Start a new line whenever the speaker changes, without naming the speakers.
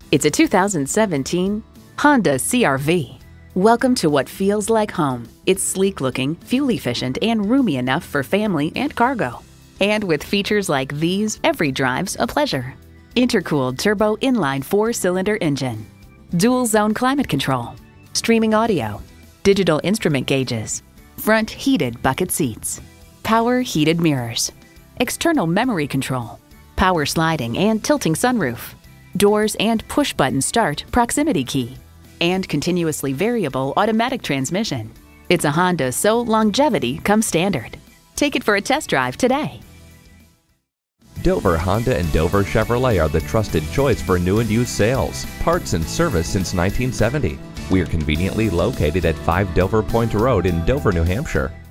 It's a 2017 Honda CR-V. Welcome to what feels like home. It's sleek-looking, fuel-efficient, and roomy enough for family and cargo. And with features like these, every drive's a pleasure. Intercooled turbo inline 4-cylinder engine, dual-zone climate control, streaming audio, digital instrument gauges, front heated bucket seats, power heated mirrors, external memory control, power sliding and tilting sunroof, doors and push-button start proximity key, and continuously variable automatic transmission. It's a Honda, so longevity comes standard. Take it for a test drive today.
Dover Honda and Dover Chevrolet are the trusted choice for new and used sales, parts, and service since 1970. We are conveniently located at 5 Dover Point Road in Dover, New Hampshire.